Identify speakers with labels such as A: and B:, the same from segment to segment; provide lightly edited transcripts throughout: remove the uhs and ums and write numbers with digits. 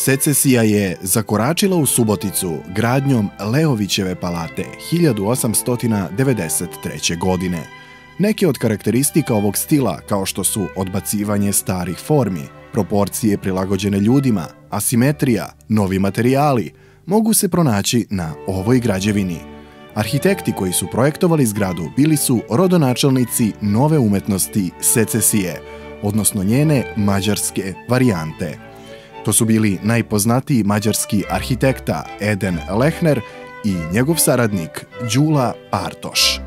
A: Secesija je zakoračila u Suboticu gradnjom Leovićeve palate 1893. godine. Neke od karakteristika ovog stila, kao što su odbacivanje starih formi, proporcije prilagođene ljudima, asimetrija, novi materijali, mogu se pronaći na ovoj građevini. Arhitekti koji su projektovali zgradu bili su rodonačelnici nove umetnosti secesije, odnosno njene mađarske varijante. To su bili najpoznatiji mađarski arhitekta Eden Lehner i njegov saradnik Đula Partoš.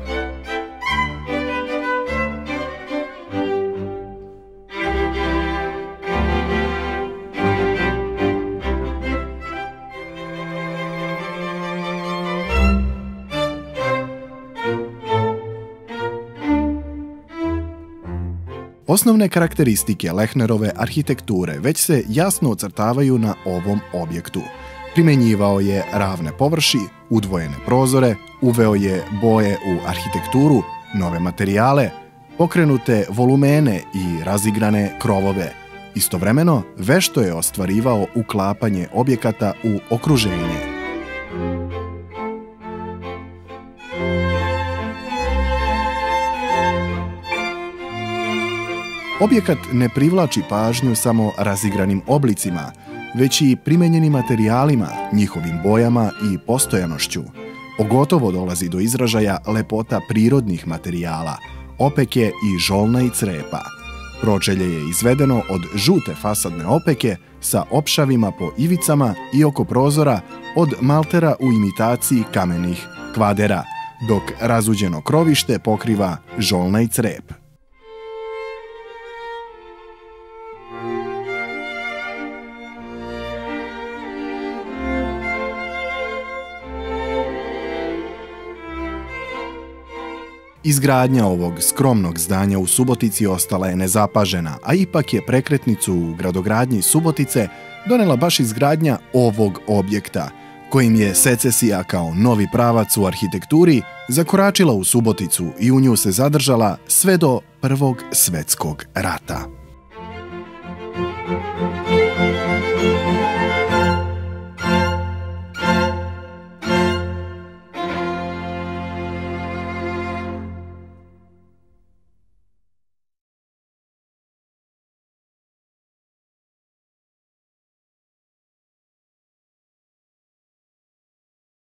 A: Osnovne karakteristike Lehnerove arhitekture već se jasno ocrtavaju na ovom objektu. Primenjivao je ravne površi, udvojene prozore, uveo je boje u arhitekturu, nove materijale, pokrenute volumene i razigrane krovove. Istovremeno, vešto je ostvarivao uklapanje objekata u okruženje. Objekat ne privlači pažnju samo razigranim oblicima, već i primenjenim materijalima, njihovim bojama i postojanošću. Pogotovo dolazi do izražaja lepota prirodnih materijala, opeke i žolna i crepa. Pročelje je izvedeno od žute fasadne opeke sa opšavima po ivicama i oko prozora od maltera u imitaciji kamenih kvadera, dok razuđeno krovište pokriva žolna i crep. Izgradnja ovog skromnog zdanja u Subotici ostala je nezapažena, a ipak je prekretnicu u gradogradnji Subotice donela baš izgradnja ovog objekta, kojim je secesija kao novi pravac u arhitekturi zakoračila u Suboticu i u nju se zadržala sve do Prvog svetskog rata.